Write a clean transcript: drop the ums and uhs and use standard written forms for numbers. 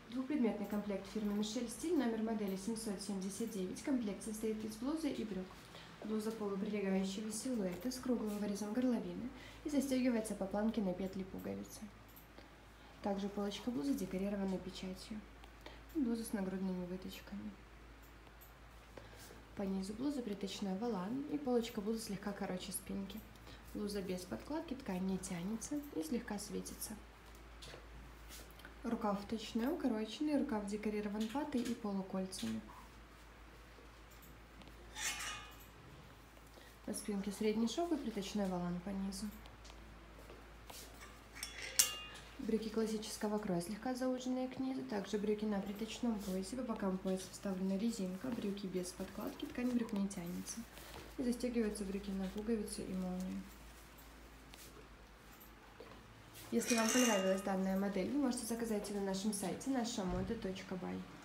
Двухпредметный комплект фирмы Мишель Стиль, номер модели 779. Комплект состоит из блузы и брюк. Блуза полуприлегающего силуэта с круглым вырезом горловины и застегивается по планке на петли пуговицы. Также полочка блузы декорирована печатью. Блуза с нагрудными выточками. По низу блузы приточной волан и полочка блузы слегка короче спинки. Блуза без подкладки, ткань не тянется и слегка светится. Рукав вточной, укороченный, рукав декорирован патой и полукольцами. На спинке средний шов и приточной волан по низу. Брюки классического кроя, слегка зауженные к низу. Также брюки на приточном поясе. По бокам пояса вставлена резинка. Брюки без подкладки, ткань брюк не тянется. И застегиваются брюки на пуговицу и молнию. Если вам понравилась данная модель, вы можете заказать ее на нашем сайте nashamoda.by.